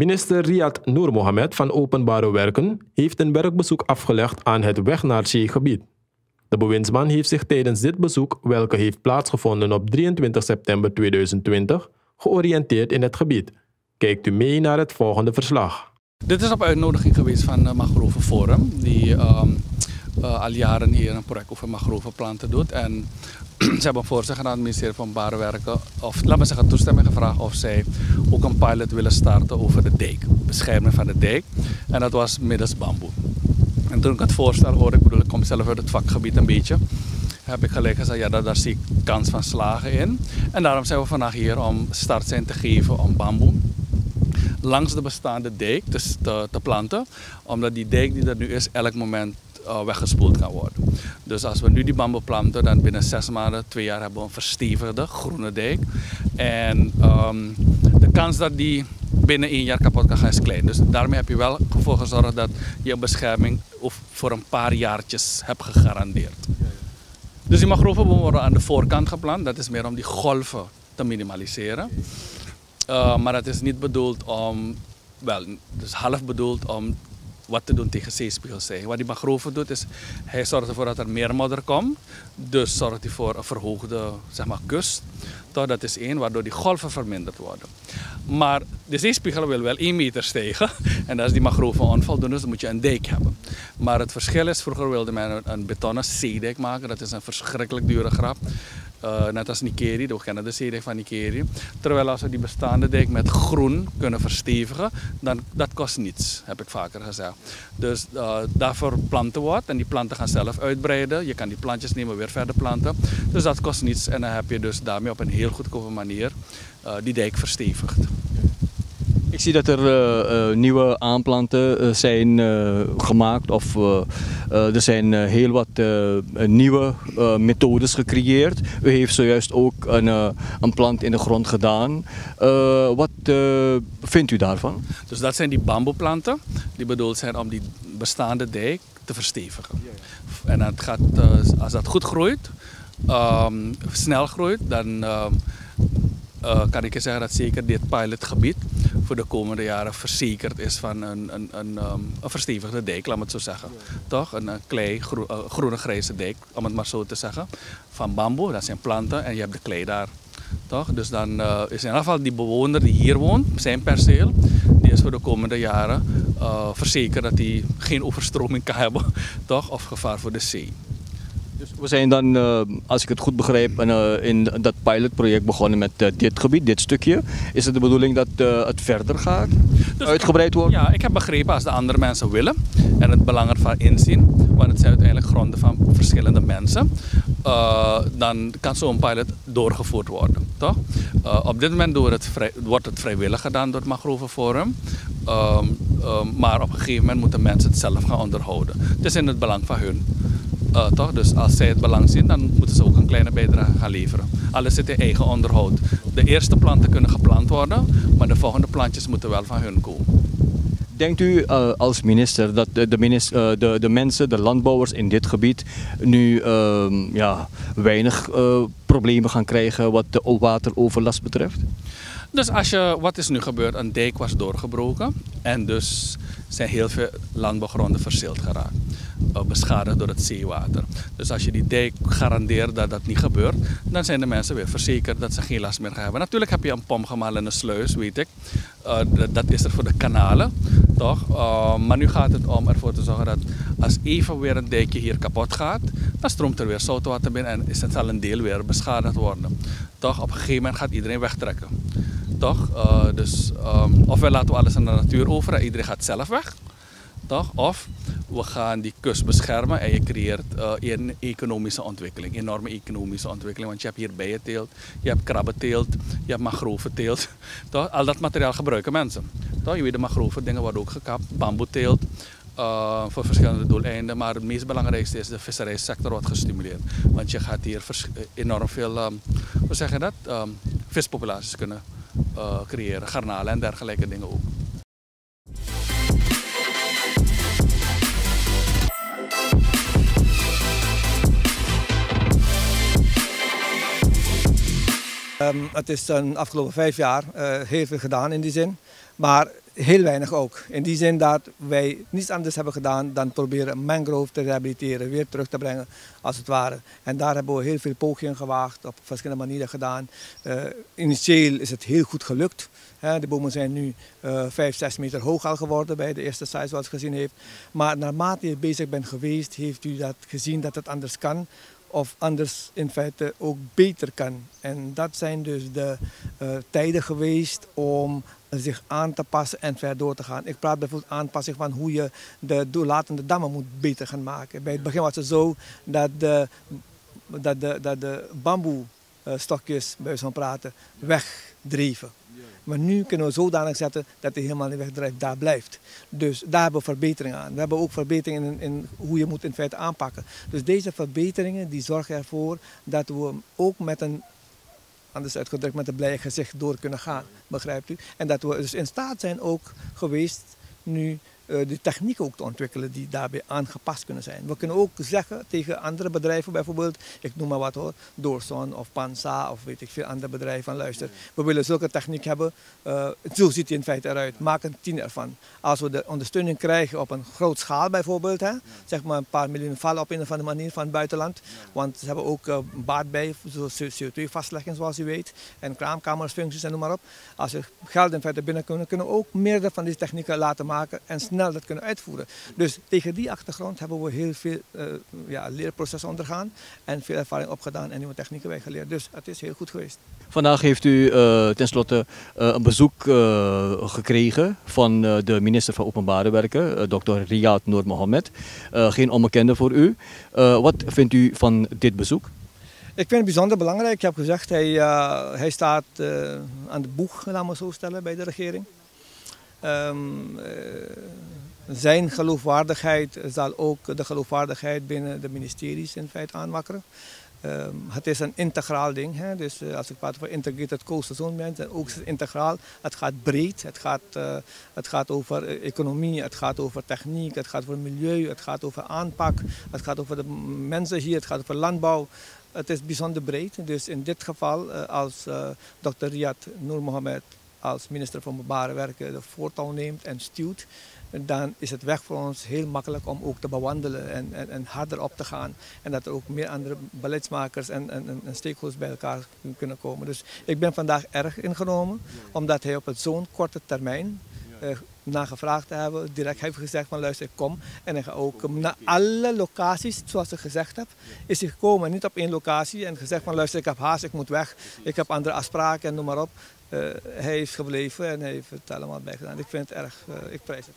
Minister Riyad Noor Mohamed van Openbare Werken heeft een werkbezoek afgelegd aan het Weg naar Zee-gebied. De bewindsman heeft zich tijdens dit bezoek, welke heeft plaatsgevonden op 23 september 2020, georiënteerd in het gebied. Kijkt u mee naar het volgende verslag. Dit is op uitnodiging geweest van het Mangrove Forum, die al jaren hier een project over mangrovenplanten doet. En ze hebben een voorstel gedaan aan het ministerie van Openbare Werken, of laat me zeggen toestemming gevraagd of zij ook een pilot willen starten over de dijk, bescherming van de dijk. En dat was middels bamboe. En toen ik het voorstel hoorde, ik kom zelf uit het vakgebied een beetje, heb ik gelijk gezegd, ja, daar zie ik kans van slagen in. En daarom zijn we vandaag hier om startsein te geven om bamboe langs de bestaande dijk te planten, omdat die dijk die er nu is elk moment weggespoeld kan worden. Dus als we nu die bamboe planten, dan binnen 6 maanden, 2 jaar hebben we een verstevigde groene dijk. En de kans dat die binnen 1 jaar kapot kan gaan is klein. Dus daarmee heb je wel voor gezorgd dat je een bescherming voor een paar jaartjes hebt gegarandeerd. Dus die mangrovenbomen worden aan de voorkant geplant. Dat is meer om die golven te minimaliseren. Maar dat is niet bedoeld om, wel, dus half bedoeld om wat te doen tegen zeespiegelstijging. Wat die mangrove doet is, hij zorgt ervoor dat er meer modder komt. Dus zorgt hij voor een verhoogde, zeg maar, kust. Dat is 1, waardoor die golven verminderd worden. Maar de zeespiegel wil wel 1 meter stijgen. En als die mangrove onvoldoende is, dan moet je een dijk hebben. Maar het verschil is, vroeger wilde men een betonnen zeedijk maken. Dat is een verschrikkelijk dure grap. Net als Nikeri, we kennen de zeedijk van Nikeri. Terwijl als we die bestaande dijk met groen kunnen verstevigen, dan dat kost niets, heb ik vaker gezegd. Dus daarvoor planten we wat en die planten gaan zelf uitbreiden. Je kan die plantjes nemen weer verder planten. Dus dat kost niets en dan heb je dus daarmee op een heel goedkope manier die dijk verstevigd. Ik zie dat er nieuwe aanplanten zijn gemaakt of er zijn heel wat nieuwe methodes gecreëerd. U heeft zojuist ook een plant in de grond gedaan. Wat vindt u daarvan? Dus dat zijn die bamboeplanten die bedoeld zijn om die bestaande dijk te verstevigen. En het gaat, als dat goed groeit, snel groeit, dan kan ik je zeggen dat zeker dit pilotgebied voor de komende jaren verzekerd is van een verstevigde dijk, laat me het zo zeggen. Toch? Een klei, groene grijze dijk, om het maar zo te zeggen. Van bamboe, dat zijn planten en je hebt de klei daar. Toch? Dus dan is in ieder geval die bewoner die hier woont, zijn perceel, die is voor de komende jaren verzekerd dat hij geen overstroming kan hebben, toch? Of gevaar voor de zee. Dus we zijn dan, als ik het goed begrijp, in dat pilotproject begonnen met dit gebied, dit stukje. Is het de bedoeling dat het verder gaat, dus uitgebreid wordt? Ja, ik heb begrepen als de andere mensen willen en het belang ervan inzien, want het zijn uiteindelijk gronden van verschillende mensen, dan kan zo'n pilot doorgevoerd worden. Toch? Op dit moment wordt het vrijwillig gedaan door het Mangrove Forum, maar op een gegeven moment moeten mensen het zelf gaan onderhouden. Het is in het belang van hun. Toch? Dus als zij het belang zien, dan moeten ze ook een kleine bijdrage gaan leveren. Alles zit in eigen onderhoud. De eerste planten kunnen geplant worden, maar de volgende plantjes moeten wel van hun komen. Denkt u als minister dat de mensen, de landbouwers in dit gebied nu weinig problemen gaan krijgen wat de wateroverlast betreft? Dus wat is nu gebeurd? Een dijk was doorgebroken en dus zijn heel veel landbouwgronden verzild geraakt. Beschadigd door het zeewater. Dus als je die dijk garandeert dat dat niet gebeurt, dan zijn de mensen weer verzekerd dat ze geen last meer gaan hebben. Natuurlijk heb je een pomgemal en een sluis, weet ik. Dat is er voor de kanalen, toch? Maar nu gaat het om ervoor te zorgen dat als even weer een dijkje hier kapot gaat, dan stroomt er weer zoutwater binnen en zal een deel weer beschadigd worden. Toch? Op een gegeven moment gaat iedereen wegtrekken. Toch? Dus ofwel laten we alles aan de natuur over en iedereen gaat zelf weg. Toch? Of we gaan die kust beschermen en je creëert een economische ontwikkeling, enorme economische ontwikkeling. Want je hebt hier bijenteelt, je hebt krabbenteelt, je hebt mangroventeelt. Toch? Al dat materiaal gebruiken mensen. Toch? Je weet, de mangrove dingen worden ook gekapt, bamboeteelt voor verschillende doeleinden. Maar het meest belangrijkste is de visserijsector wordt gestimuleerd. Want je gaat hier enorm veel, hoe zeg je dat, vispopulaties kunnen creëren, garnalen en dergelijke dingen ook. Het is de afgelopen 5 jaar heel veel gedaan in die zin. Maar heel weinig ook. In die zin dat wij niets anders hebben gedaan dan proberen mangrove te rehabiliteren, weer terug te brengen als het ware. En daar hebben we heel veel pogingen gewaagd, op verschillende manieren gedaan. Initieel is het heel goed gelukt. De bomen zijn nu 5, 6 meter hoog al geworden bij de eerste size zoals u gezien heeft. Maar naarmate je bezig bent geweest, heeft u dat gezien dat het anders kan. Of anders in feite ook beter kan. En dat zijn dus de tijden geweest om zich aan te passen en verder door te gaan. Ik praat bijvoorbeeld aanpassing van hoe je de doorlatende dammen moet beter gaan maken. Bij het begin was het zo dat de bamboestokjes, bij wijze van praten, wegdreven. Maar nu kunnen we zodanig zetten dat hij helemaal niet wegdrijft, daar blijft. Dus daar hebben we verbeteringen aan. We hebben ook verbeteringen in hoe je moet in feite aanpakken. Dus deze verbeteringen die zorgen ervoor dat we ook met een, anders uitgedrukt, met een blij gezicht door kunnen gaan. Begrijpt u? En dat we dus in staat zijn ook geweest nu de technieken ook te ontwikkelen die daarbij aangepast kunnen zijn. We kunnen ook zeggen tegen andere bedrijven bijvoorbeeld, ik noem maar wat hoor, Doorson of Pansa of weet ik veel andere bedrijven van luister. We willen zulke techniek hebben, zo ziet het in feite eruit, maak een 10 ervan. Als we de ondersteuning krijgen op een groot schaal bijvoorbeeld, zeg maar een paar miljoen vallen op een of andere manier van het buitenland, want ze hebben ook baat bij, zoals CO2-vastlegging zoals u weet, en kraamkamersfuncties en noem maar op. Als er geld in feite binnen kunnen we ook meerdere van deze technieken laten maken en snel dat kunnen uitvoeren. Dus tegen die achtergrond hebben we heel veel leerprocessen ondergaan en veel ervaring opgedaan en nieuwe technieken bij geleerd. Dus het is heel goed geweest. Vandaag heeft u tenslotte een bezoek gekregen van de minister van Openbare Werken, Dr. Riyad Noor Mohammed. Geen onbekende voor u. Wat vindt u van dit bezoek? Ik vind het bijzonder belangrijk. Ik heb gezegd, hij staat aan de boeg, laten we zo stellen, bij de regering. Zijn geloofwaardigheid zal ook de geloofwaardigheid binnen de ministeries in feite aanwakkeren. Het is een integraal ding, hè? Dus als ik praat over integrated coastal zone management, ook is het integraal. Het gaat breed, het gaat over economie, het gaat over techniek, het gaat over milieu, het gaat over aanpak, het gaat over de mensen hier, het gaat over landbouw. Het is bijzonder breed, dus in dit geval als Dr. Riyad Noor Mohammed als minister van Openbare Werken de voortouw neemt en stuwt, dan is het weg voor ons heel makkelijk om ook te bewandelen en harder op te gaan. En dat er ook meer andere beleidsmakers en stakeholders bij elkaar kunnen komen. Dus ik ben vandaag erg ingenomen, omdat hij op zo'n korte termijn na gevraagd te hebben, direct heeft gezegd van luister, ik kom. En hij gaat ook naar alle locaties, zoals ik gezegd heb, is hij gekomen. Niet op één locatie en gezegd van luister, ik heb haast, ik moet weg, ik heb andere afspraken en noem maar op. Hij heeft gebleven en hij heeft het allemaal bijgedaan. Ik vind het erg, ik prijs het.